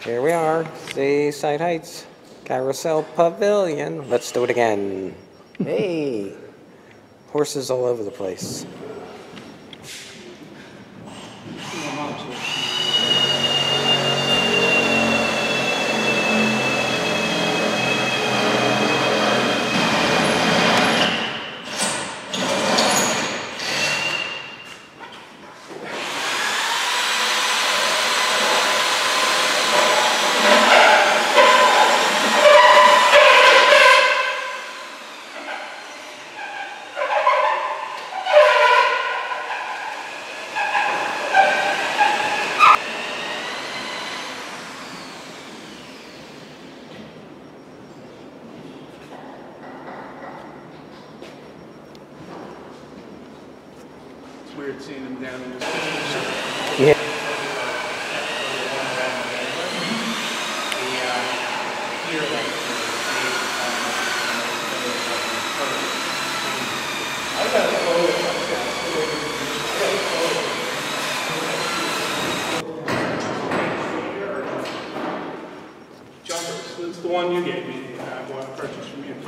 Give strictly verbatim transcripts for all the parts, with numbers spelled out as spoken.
Here we are, Seaside Heights, Carousel Pavilion. Let's do it again. Hey, horses all over the place. Weird seeing them down in the Yeah. Jumpers. That's the one you gave me. I want to purchase from you.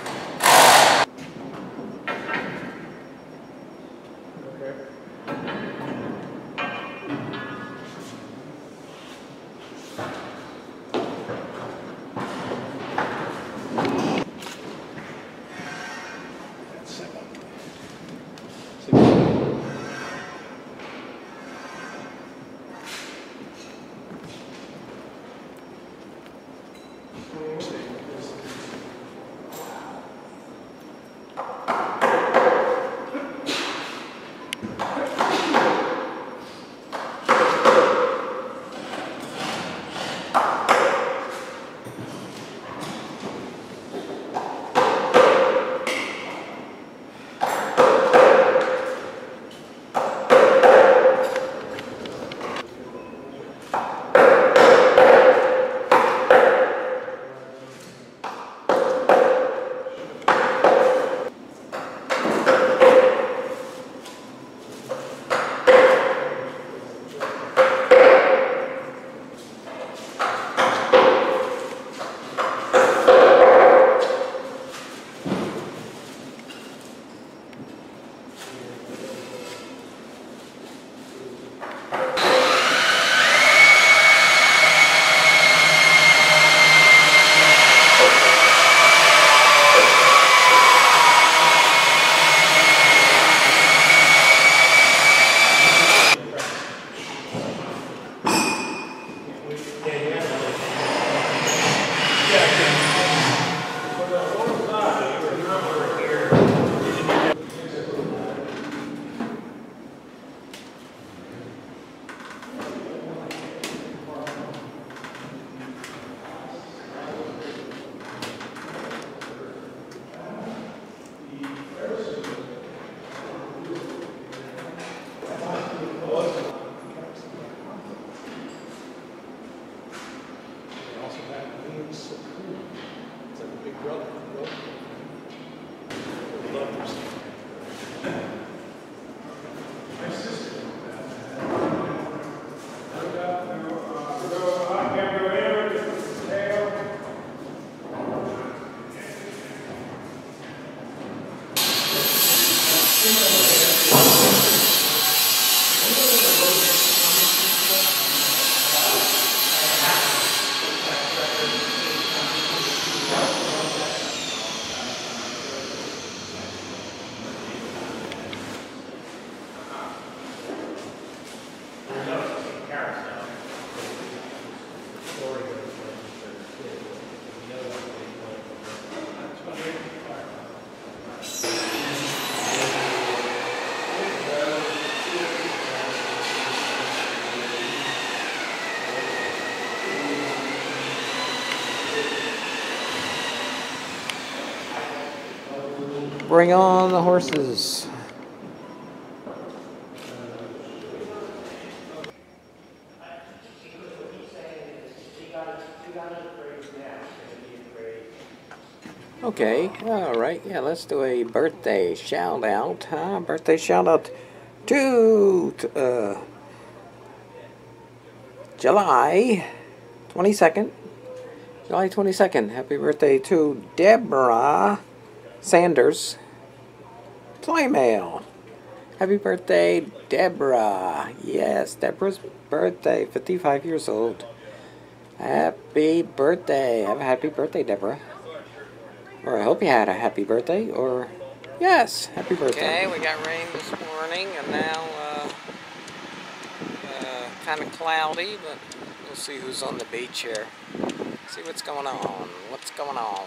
Bring on the horses. Okay, all right, yeah, let's do a birthday shout out, huh? Birthday shout out to uh, July twenty-second. July twenty-second. Happy birthday to Deborah Sanders. Playmail. Happy birthday, Deborah. Yes, Deborah's birthday. fifty-five years old. Happy birthday. Have a happy birthday, Deborah. Or I hope you had a happy birthday. Or, yes, happy birthday. Okay, we got rain this morning and now uh, uh, kind of cloudy, but we'll see who's on the beach here. See what's going on. What's going on?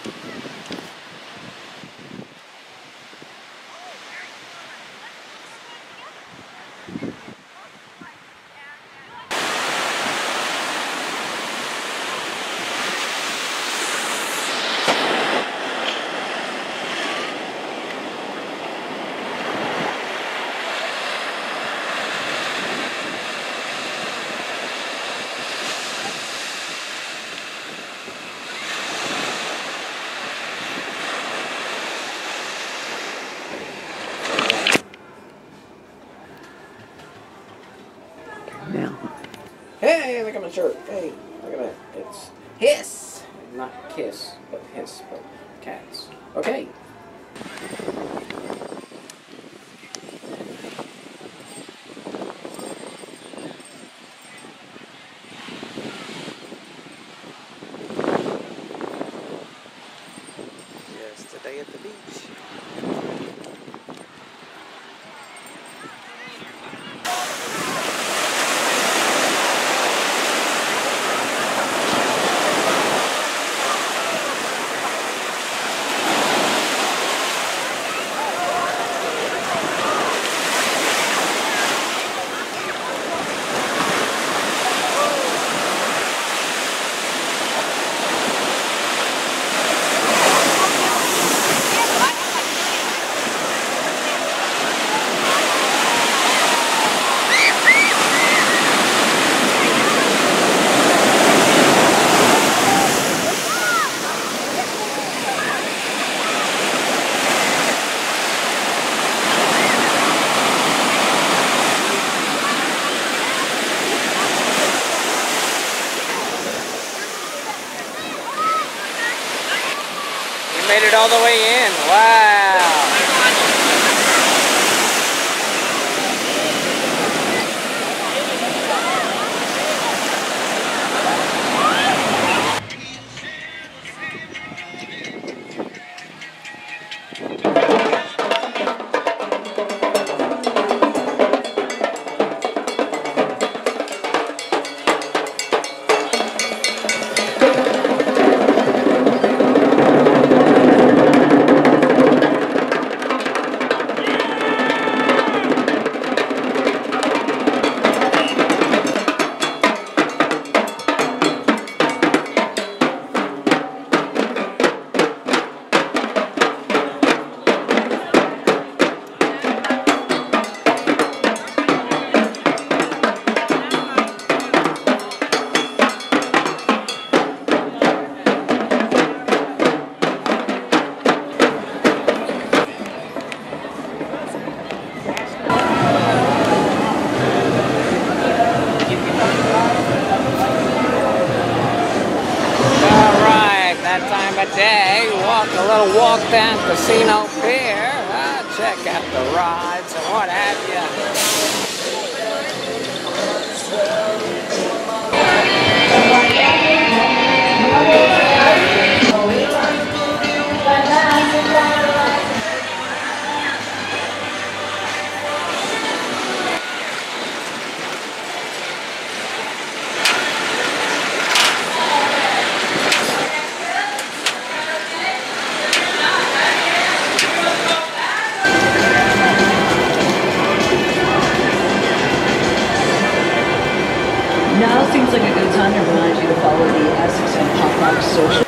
Hey, look at my shirt. Hey, look at that. It's hiss. Not kiss, but hiss, but cats. Okay. Yes, today at the beach. Made it all the way in. Wow. Time of day, walk a little walk down Casino Pier, uh, check out the rides and what have you. Now seems like a good time to remind you to follow the Essex and Pop Rock social.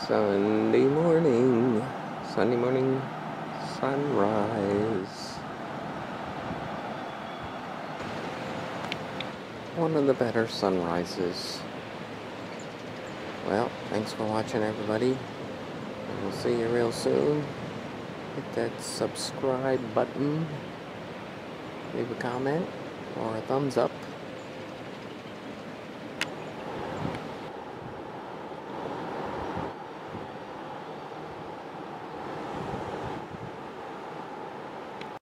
Sunday morning, Sunday morning sunrise. One of the better sunrises. Well, thanks for watching, everybody. And we'll see you real soon. Hit that subscribe button. Leave a comment or a thumbs up.